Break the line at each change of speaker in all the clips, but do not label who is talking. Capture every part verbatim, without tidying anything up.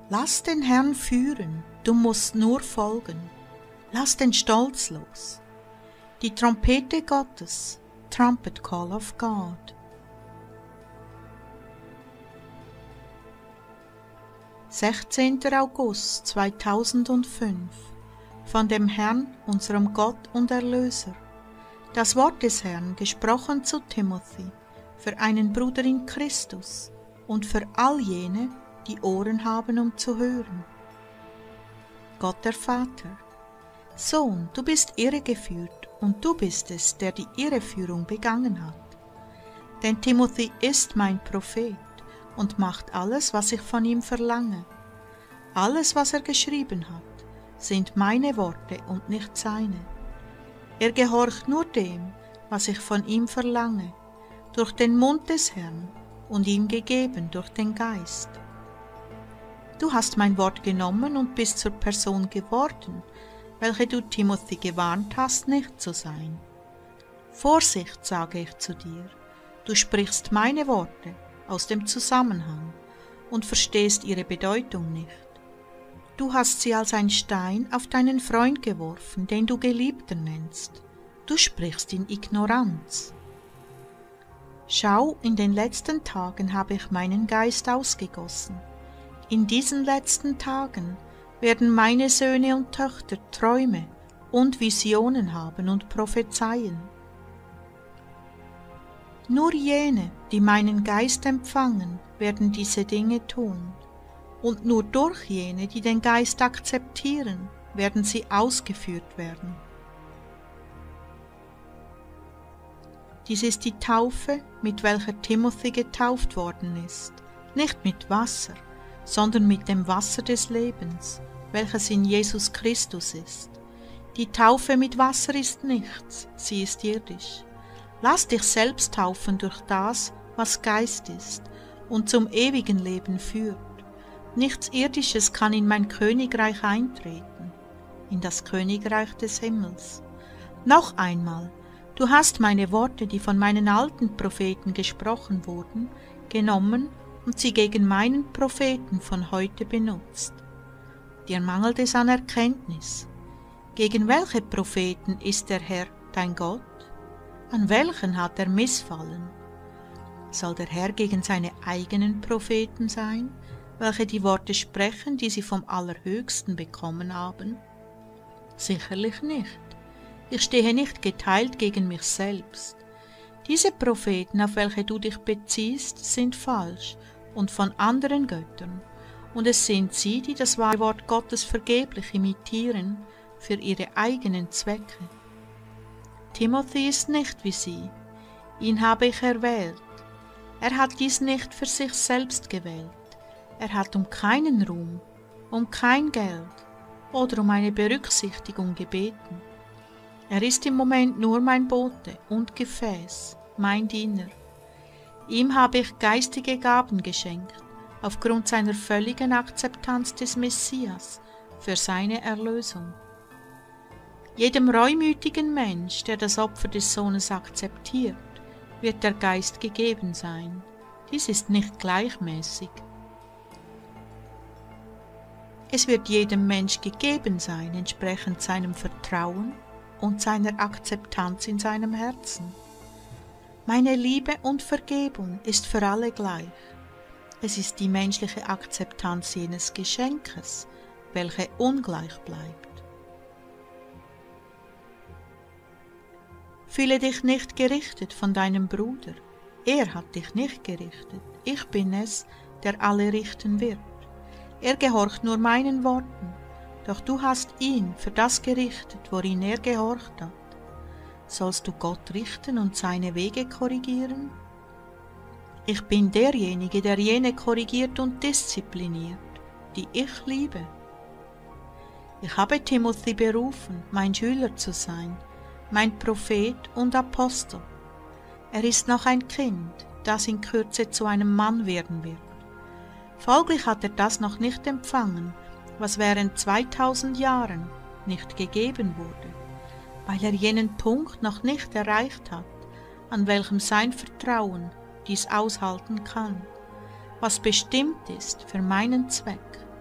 Lass den Herrn führen, du musst nur folgen. Lass den Stolz los. Die Trompete Gottes, Trumpet Call of God. sechzehnter August zweitausendfünf. Von dem Herrn, unserem Gott und Erlöser. Das Wort des Herrn, gesprochen zu Timothy, für einen Bruder in Christus und für all jene, die Ohren haben, um zu hören. Gott der Vater: Sohn, du bist irregeführt, und du bist es, der die Irreführung begangen hat. Denn Timothy ist mein Prophet und macht alles, was ich von ihm verlange. Alles, was er geschrieben hat, sind meine Worte und nicht seine. Er gehorcht nur dem, was ich von ihm verlange, durch den Mund des Herrn und ihm gegeben durch den Geist. Du hast mein Wort genommen und bist zur Person geworden, welche du Timothy gewarnt hast, nicht zu sein. Vorsicht, sage ich zu dir, du sprichst meine Worte aus dem Zusammenhang und verstehst ihre Bedeutung nicht. Du hast sie als ein Stein auf deinen Freund geworfen, den du Geliebter nennst. Du sprichst in Ignoranz. Schau, in den letzten Tagen habe ich meinen Geist ausgegossen. In diesen letzten Tagen werden meine Söhne und Töchter Träume und Visionen haben und prophezeien. Nur jene, die meinen Geist empfangen, werden diese Dinge tun, und nur durch jene, die den Geist akzeptieren, werden sie ausgeführt werden. Dies ist die Taufe, mit welcher Timothy getauft worden ist, nicht mit Wasser, sondern mit dem Wasser des Lebens, welches in Jesus Christus ist. Die Taufe mit Wasser ist nichts, sie ist irdisch. Lass dich selbst taufen durch das, was Geist ist und zum ewigen Leben führt. Nichts Irdisches kann in mein Königreich eintreten, in das Königreich des Himmels. Noch einmal, du hast meine Worte, die von meinen alten Propheten gesprochen wurden, genommen und sie gegen meinen Propheten von heute benutzt. Dir mangelt es an Erkenntnis. Gegen welche Propheten ist der Herr, dein Gott? An welchen hat er missfallen? Soll der Herr gegen seine eigenen Propheten sein, welche die Worte sprechen, die sie vom Allerhöchsten bekommen haben? Sicherlich nicht. Ich stehe nicht geteilt gegen mich selbst. Diese Propheten, auf welche du dich beziehst, sind falsch und von anderen Göttern, und es sind sie, die das wahre Wort Gottes vergeblich imitieren für ihre eigenen Zwecke. Timothy ist nicht wie sie, ihn habe ich erwählt. Er hat dies nicht für sich selbst gewählt. Er hat um keinen Ruhm, um kein Geld oder um eine Berücksichtigung gebeten. Er ist im Moment nur mein Bote und Gefäß, mein Diener. Ihm habe ich geistige Gaben geschenkt, aufgrund seiner völligen Akzeptanz des Messias für seine Erlösung. Jedem reumütigen Mensch, der das Opfer des Sohnes akzeptiert, wird der Geist gegeben sein. Dies ist nicht gleichmäßig. Es wird jedem Mensch gegeben sein, entsprechend seinem Vertrauen und seiner Akzeptanz in seinem Herzen. Meine Liebe und Vergebung ist für alle gleich. Es ist die menschliche Akzeptanz jenes Geschenkes, welche ungleich bleibt. Fühle dich nicht gerichtet von deinem Bruder. Er hat dich nicht gerichtet. Ich bin es, der alle richten wird. Er gehorcht nur meinen Worten, doch du hast ihn für das gerichtet, worin er gehorcht hat. Sollst du Gott richten und seine Wege korrigieren? Ich bin derjenige, der jene korrigiert und diszipliniert, die ich liebe. Ich habe Timothy berufen, mein Schüler zu sein, mein Prophet und Apostel. Er ist noch ein Kind, das in Kürze zu einem Mann werden wird. Folglich hat er das noch nicht empfangen, was während zweitausend Jahren nicht gegeben wurde, weil er jenen Punkt noch nicht erreicht hat, an welchem sein Vertrauen dies aushalten kann, was bestimmt ist für meinen Zweck.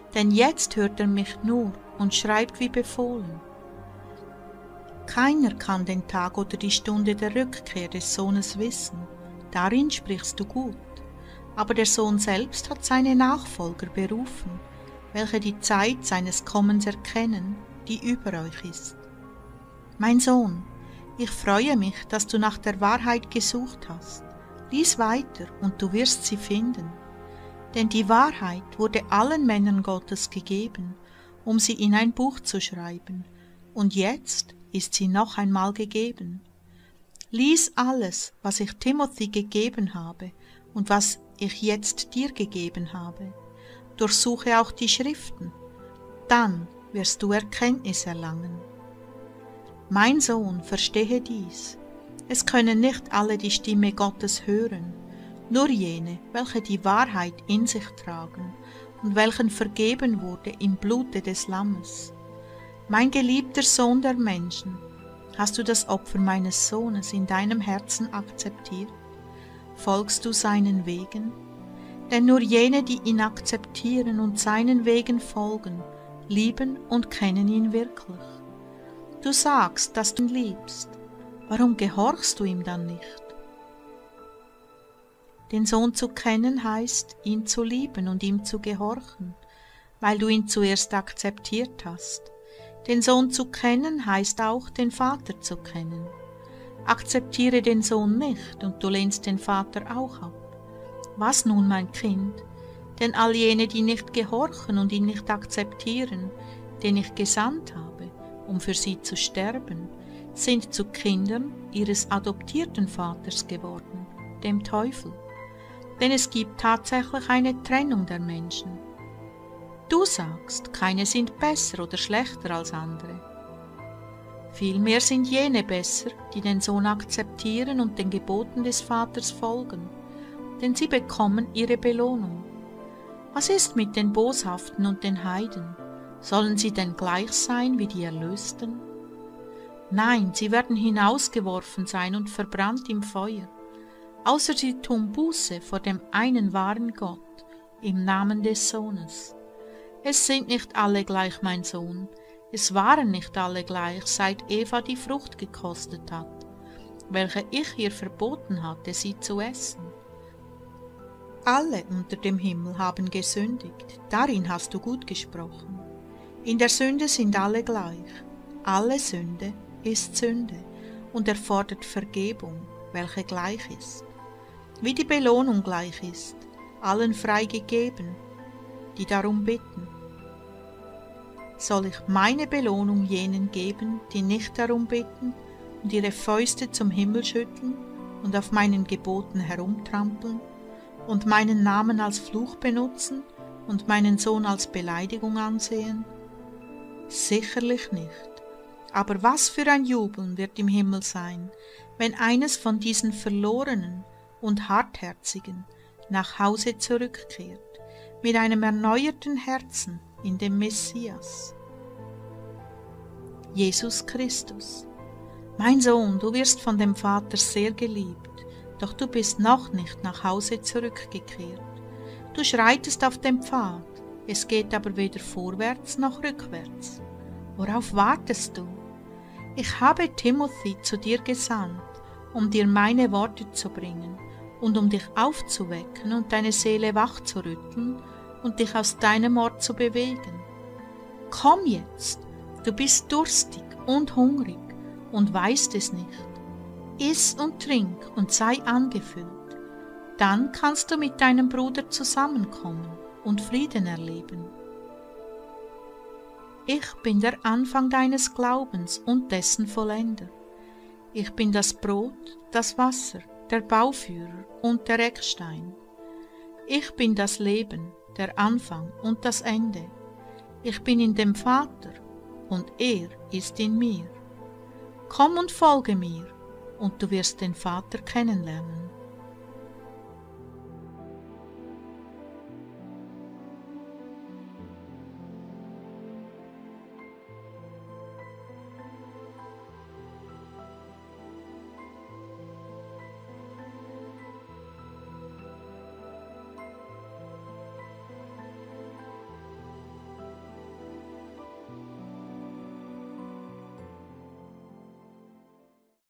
denn jetzt hört er mich nur und schreibt wie befohlen. Keiner kann den Tag oder die Stunde der Rückkehr des Sohnes wissen, darin sprichst du gut. Aber der Sohn selbst hat seine Nachfolger berufen, welche die Zeit seines Kommens erkennen, die über euch ist. Mein Sohn, ich freue mich, dass du nach der Wahrheit gesucht hast. Lies weiter und du wirst sie finden. Denn die Wahrheit wurde allen Männern Gottes gegeben, um sie in ein Buch zu schreiben, und jetzt ist sie noch einmal gegeben. Lies alles, was ich Timothy gegeben habe und was ich jetzt dir gegeben habe. Durchsuche auch die Schriften, dann wirst du Erkenntnis erlangen. Mein Sohn, verstehe dies. Es können nicht alle die Stimme Gottes hören, nur jene, welche die Wahrheit in sich tragen und welchen vergeben wurde im Blute des Lammes. Mein geliebter Sohn der Menschen, hast du das Opfer meines Sohnes in deinem Herzen akzeptiert? Folgst du seinen Wegen? Denn nur jene, die ihn akzeptieren und seinen Wegen folgen, lieben und kennen ihn wirklich. Du sagst, dass du ihn liebst. Warum gehorchst du ihm dann nicht? Den Sohn zu kennen heißt, ihn zu lieben und ihm zu gehorchen, weil du ihn zuerst akzeptiert hast. Den Sohn zu kennen heißt auch, den Vater zu kennen. Akzeptiere den Sohn nicht und du lehnst den Vater auch ab. Was nun, mein Kind? Denn all jene, die nicht gehorchen und ihn nicht akzeptieren, den ich gesandt habe, um für sie zu sterben, sind zu Kindern ihres adoptierten Vaters geworden, dem Teufel. Denn es gibt tatsächlich eine Trennung der Menschen. Du sagst, keine sind besser oder schlechter als andere. Vielmehr sind jene besser, die den Sohn akzeptieren und den Geboten des Vaters folgen, denn sie bekommen ihre Belohnung. Was ist mit den Boshaften und den Heiden? Sollen sie denn gleich sein wie die Erlösten? Nein, sie werden hinausgeworfen sein und verbrannt im Feuer, außer sie tun Buße vor dem einen wahren Gott, im Namen des Sohnes. Es sind nicht alle gleich, mein Sohn, es waren nicht alle gleich, seit Eva die Frucht gekostet hat, welche ich ihr verboten hatte, sie zu essen. Alle unter dem Himmel haben gesündigt, darin hast du gut gesprochen. In der Sünde sind alle gleich, alle Sünde ist Sünde und erfordert Vergebung, welche gleich ist. Wie die Belohnung gleich ist, allen freigegeben, die darum bitten. Soll ich meine Belohnung jenen geben, die nicht darum bitten und ihre Fäuste zum Himmel schütteln und auf meinen Geboten herumtrampeln und meinen Namen als Fluch benutzen und meinen Sohn als Beleidigung ansehen? Sicherlich nicht. Aber was für ein Jubeln wird im Himmel sein, wenn eines von diesen Verlorenen und Hartherzigen nach Hause zurückkehrt, mit einem erneuerten Herzen in dem Messias. Jesus Christus. Mein Sohn, du wirst von dem Vater sehr geliebt, doch du bist noch nicht nach Hause zurückgekehrt. Du schreitest auf dem Pfad, es geht aber weder vorwärts noch rückwärts. Worauf wartest du? Ich habe Timothy zu dir gesandt, um dir meine Worte zu bringen und um dich aufzuwecken und deine Seele wach zu rütteln und dich aus deinem Ort zu bewegen. Komm jetzt, du bist durstig und hungrig und weißt es nicht. Iss und trink und sei angefüllt. Dann kannst du mit deinem Bruder zusammenkommen und Frieden erleben. Ich bin der Anfang deines Glaubens und dessen Vollender. Ich bin das Brot, das Wasser, der Bauführer und der Eckstein. Ich bin das Leben, der Anfang und das Ende. Ich bin in dem Vater und er ist in mir. Komm und folge mir, und du wirst den Vater kennenlernen.